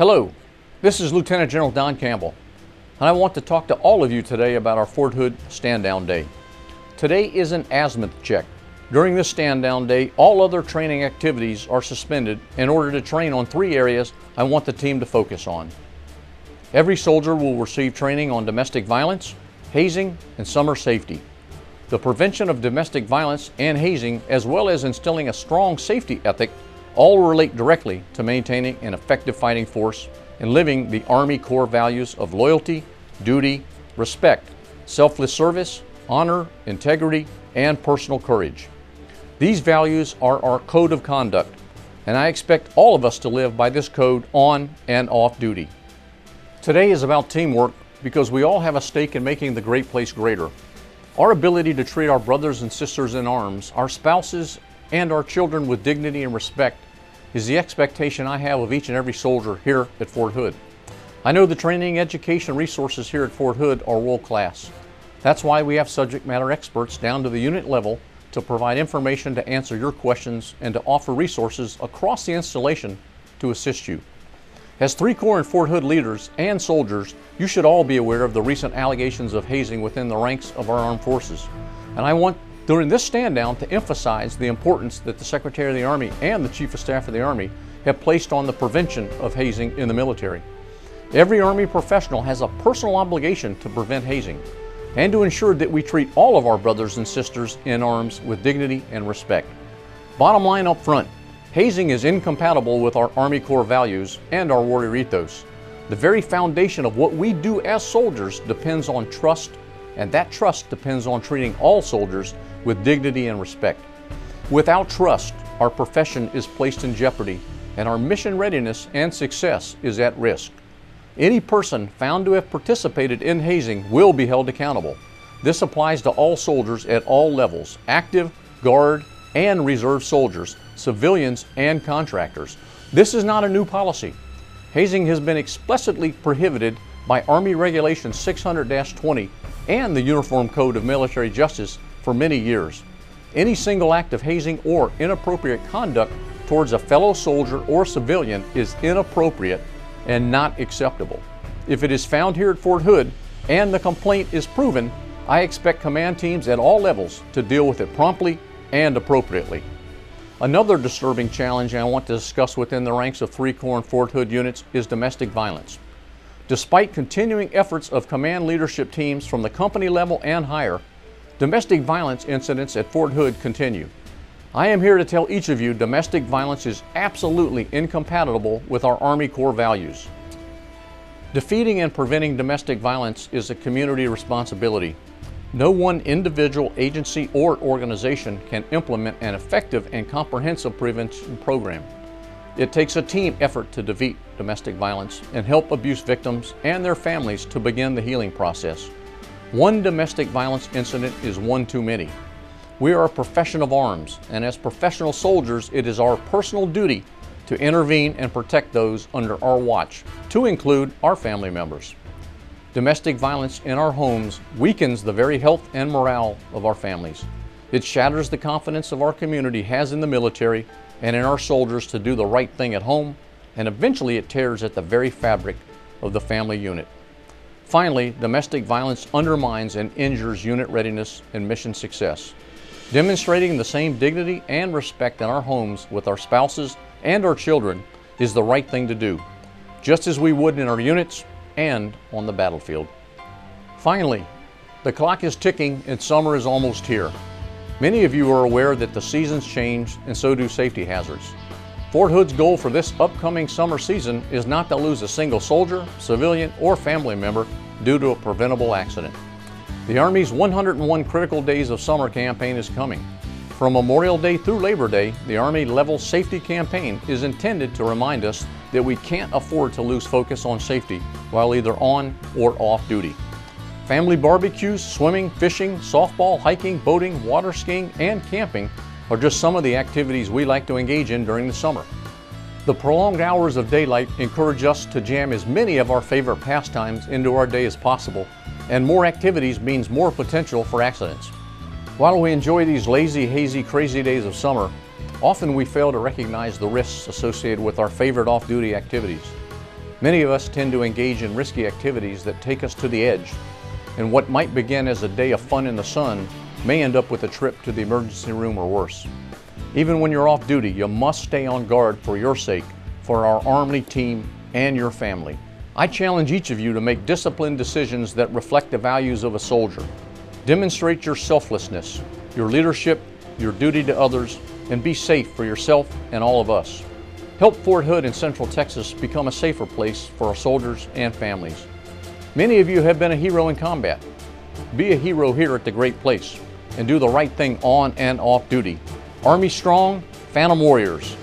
Hello, this is Lieutenant General Don Campbell, and I want to talk to all of you today about our Fort Hood Stand Down Day. Today is an azimuth check. During this Stand Down Day, all other training activities are suspended in order to train on 3 areas I want the team to focus on. Every soldier will receive training on domestic violence, hazing, and summer safety. The prevention of domestic violence and hazing, as well as instilling a strong safety ethic, all relate directly to maintaining an effective fighting force and living the Army core values of loyalty, duty, respect, selfless service, honor, integrity, and personal courage. These values are our code of conduct, and I expect all of us to live by this code on and off duty. Today is about teamwork because we all have a stake in making the great place greater. Our ability to treat our brothers and sisters in arms, our spouses, and our children with dignity and respect is the expectation I have of each and every soldier here at Fort Hood. I know the training and education resources here at Fort Hood are world class. That's why we have subject matter experts down to the unit level to provide information to answer your questions and to offer resources across the installation to assist you. As 3 Corps and Fort Hood leaders and soldiers, you should all be aware of the recent allegations of hazing within the ranks of our armed forces. And I want during this stand down to emphasize the importance that the Secretary of the Army and the Chief of Staff of the Army have placed on the prevention of hazing in the military. Every Army professional has a personal obligation to prevent hazing and to ensure that we treat all of our brothers and sisters in arms with dignity and respect. Bottom line up front, hazing is incompatible with our Army Corps values and our warrior ethos. The very foundation of what we do as soldiers depends on trust, and that trust depends on treating all soldiers with dignity and respect. Without trust, our profession is placed in jeopardy and our mission readiness and success is at risk. Any person found to have participated in hazing will be held accountable. This applies to all soldiers at all levels, active, guard, and reserve soldiers, civilians, and contractors. This is not a new policy. Hazing has been explicitly prohibited by Army Regulation 600-20 and the Uniform Code of Military Justice for many years. Any single act of hazing or inappropriate conduct towards a fellow soldier or civilian is inappropriate and not acceptable. If it is found here at Fort Hood and the complaint is proven, I expect command teams at all levels to deal with it promptly and appropriately. Another disturbing challenge I want to discuss within the ranks of 3 Corps and Fort Hood units is domestic violence. Despite continuing efforts of command leadership teams from the company level and higher, domestic violence incidents at Fort Hood continue. I am here to tell each of you domestic violence is absolutely incompatible with our Army Corps values. Defeating and preventing domestic violence is a community responsibility. No one individual, agency, or organization can implement an effective and comprehensive prevention program. It takes a team effort to defeat domestic violence and help abuse victims and their families to begin the healing process. One domestic violence incident is one too many. We are a profession of arms, and as professional soldiers, it is our personal duty to intervene and protect those under our watch, to include our family members. Domestic violence in our homes weakens the very health and morale of our families. It shatters the confidence of our community has in the military and in our soldiers to do the right thing at home, and eventually it tears at the very fabric of the family unit. Finally, domestic violence undermines and injures unit readiness and mission success. Demonstrating the same dignity and respect in our homes with our spouses and our children is the right thing to do, just as we would in our units and on the battlefield. Finally, the clock is ticking and summer is almost here. Many of you are aware that the seasons change and so do safety hazards. Fort Hood's goal for this upcoming summer season is not to lose a single soldier, civilian, or family member due to a preventable accident. The Army's 101 Critical Days of Summer campaign is coming. From Memorial Day through Labor Day, the Army Level Safety Campaign is intended to remind us that we can't afford to lose focus on safety while either on or off duty. Family barbecues, swimming, fishing, softball, hiking, boating, water skiing, and camping are just some of the activities we like to engage in during the summer. The prolonged hours of daylight encourage us to jam as many of our favorite pastimes into our day as possible, and more activities means more potential for accidents. While we enjoy these lazy, hazy, crazy days of summer, often we fail to recognize the risks associated with our favorite off-duty activities. Many of us tend to engage in risky activities that take us to the edge, and what might begin as a day of fun in the sun may end up with a trip to the emergency room or worse. Even when you're off duty, you must stay on guard for your sake, for our Army team, and your family. I challenge each of you to make disciplined decisions that reflect the values of a soldier. Demonstrate your selflessness, your leadership, your duty to others, and be safe for yourself and all of us. Help Fort Hood in Central Texas become a safer place for our soldiers and families. Many of you have been a hero in combat. Be a hero here at the Great Place and do the right thing on and off duty. Army strong, Phantom Warriors.